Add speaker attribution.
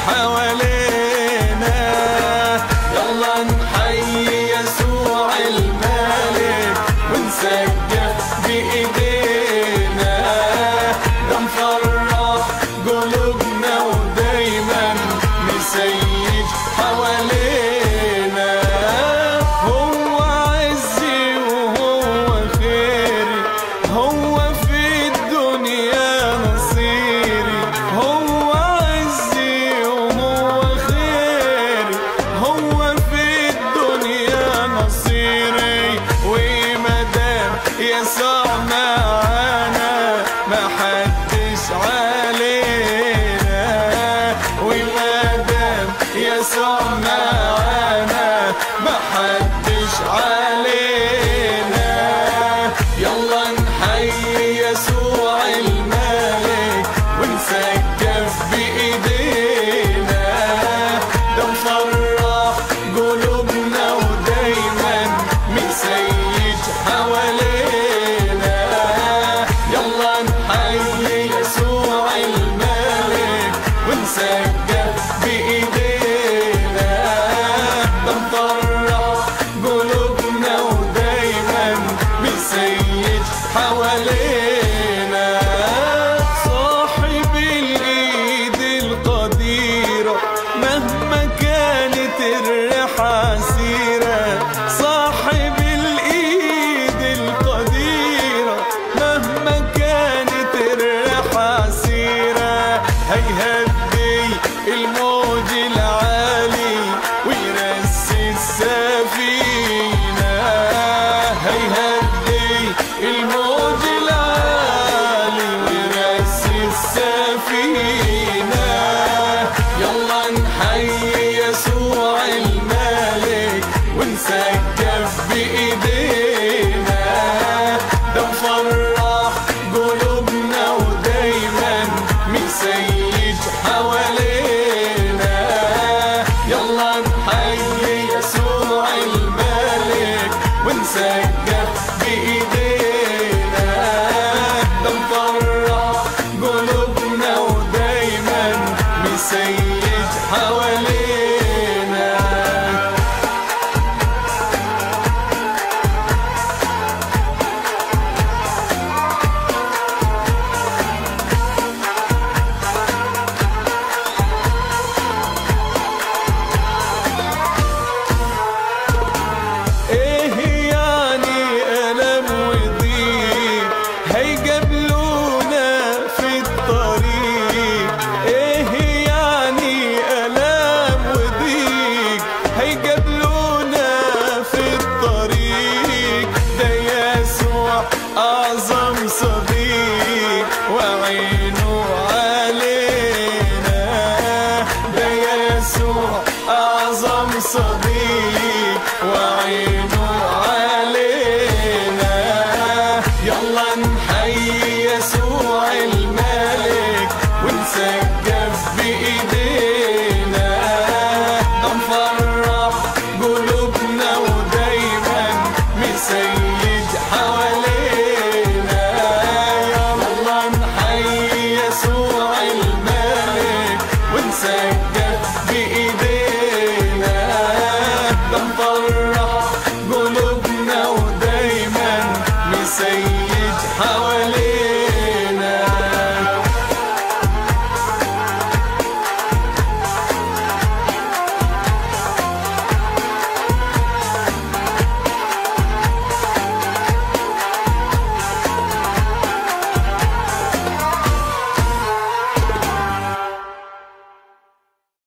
Speaker 1: حوالينا. يلا نحيي يسوع الملك ونسقف بإيدينا، ده مفرح قلوبنا ودايما مسيج حوالينا. هو عزي وهو خيري، هو في الدنيا نصيري. هو عزي وهو خيري، هو في الدنيا نصيري. ومادام يسوع معانا ما حدش علينا، ومادام يسوع معانا ما حدش علينا. يلا نحيي يسوع الملك ونسقف بإيدينا، ده مفرح قلوبنا ودايما مسيج حوالينا. يلا نحيي يسوع الملك ونسقف بإيدينا، ده مفرح قلوبنا ودايما مسيج حوالينا. صاحب الإيد القديرة مهما كانت الريحة سيرة، صاحب الإيد القديرة مهما كانت الريحة سيرة. هيهدي الموج العالي ويرسي السفينة، هيهدي الموج العالي ويرسي السفينة. يلا نحيي يسوع الملك ونسقف بإيدينا، ده مفرح قلوبنا ودايما مسيج حوالينا. يلا نحيي يسوع الملك ونسقف بإيدينا، ده مفرح قلوبنا ودايما مسيج